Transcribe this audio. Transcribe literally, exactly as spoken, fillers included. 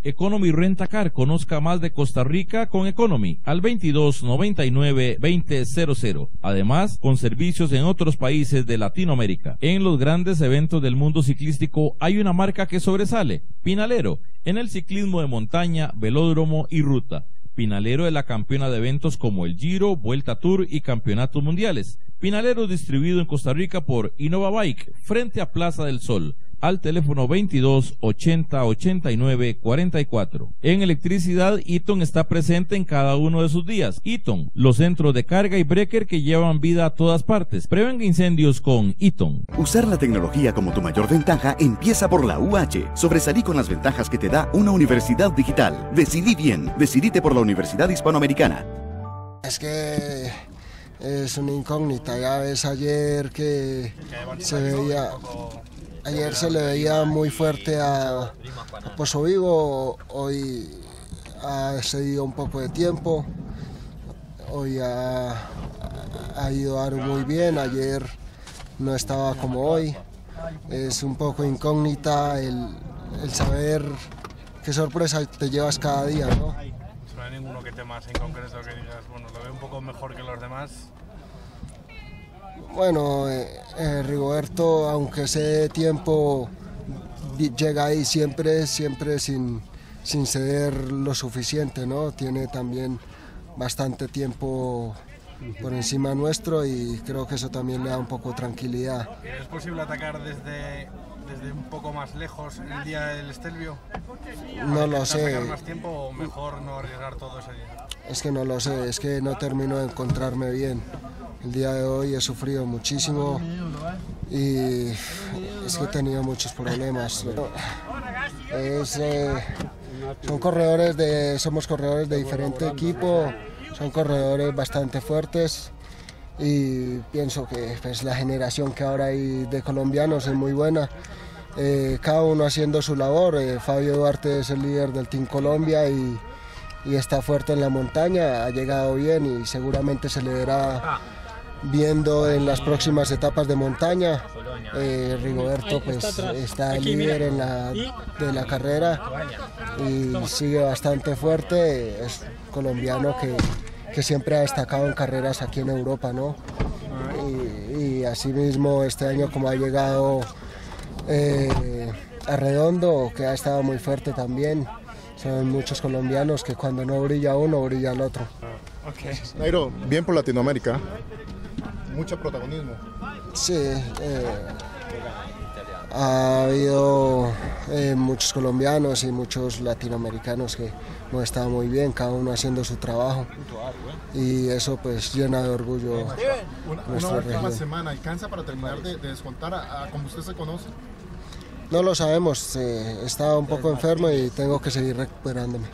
Economy Rentacar, conozca más de Costa Rica con Economy al veintidós noventa y nueve veinte cero cero. Además, con servicios en otros países de Latinoamérica. En los grandes eventos del mundo ciclístico hay una marca que sobresale, Pinalero, en el ciclismo de montaña, velódromo y ruta. Pinalero es la campeona de eventos como el Giro, Vuelta Tour y Campeonatos Mundiales. Pinalero es distribuido en Costa Rica por Innova Bike, frente a Plaza del Sol, al teléfono veintidós ochenta ochenta y nueve cuarenta y cuatro. En electricidad, Eaton está presente en cada uno de sus días. Eaton, los centros de carga y breaker que llevan vida a todas partes. Prevenga incendios con Eaton. Usar la tecnología como tu mayor ventaja empieza por la U H. Sobresalí con las ventajas que te da una universidad digital. Decidí bien. Decidite por la Universidad Hispanoamericana. Es que es una incógnita. Ya ves ayer que se veía... Ayer se le veía muy fuerte a, a Pozo Vivo, hoy ha cedido un poco de tiempo, hoy ha, ha ido Aru muy bien, ayer no estaba como hoy. Es un poco incógnita el, el saber qué sorpresa te llevas cada día, ¿no? No hay ninguno que te más en concreto que digas, bueno, lo veo un poco mejor que los demás. Bueno, eh, eh, Rigoberto, aunque ese tiempo llega ahí siempre, siempre sin, sin ceder lo suficiente, ¿no? Tiene también bastante tiempo por encima nuestro y creo que eso también le da un poco de tranquilidad. ¿Es posible atacar desde, desde un poco más lejos el día del Stelvio? No lo sé. ¿Sacar más tiempo o mejor no arriesgar todo ese día? Es que no lo sé, es que no termino de encontrarme bien. El día de hoy he sufrido muchísimo y es que he tenido muchos problemas. Es, eh, son corredores de, somos corredores de diferente equipo, son corredores bastante fuertes y pienso que pues, la generación que ahora hay de colombianos es muy buena. Eh, cada uno haciendo su labor. Eh, Fabio Duarte es el líder del Team Colombia y, y está fuerte en la montaña, ha llegado bien y seguramente se le verá viendo en las próximas etapas de montaña. eh, Rigoberto pues está el líder en la, de la carrera y sigue bastante fuerte, es colombiano que, que siempre ha destacado en carreras aquí en Europa, ¿no? Y, y asimismo este año como ha llegado eh, a Redondo, que ha estado muy fuerte también. Son muchos colombianos que cuando no brilla uno, brilla el otro. Okay. Nairo, bien por Latinoamérica. Mucho protagonismo. Sí, eh, ha habido eh, muchos colombianos y muchos latinoamericanos que no estado muy bien, cada uno haciendo su trabajo y eso pues llena de orgullo una, nuestra una región. última semana, ¿alcanza para terminar de, de descontar a, a como usted se conoce? No lo sabemos, eh, he estado un poco enfermo y tengo que seguir recuperándome.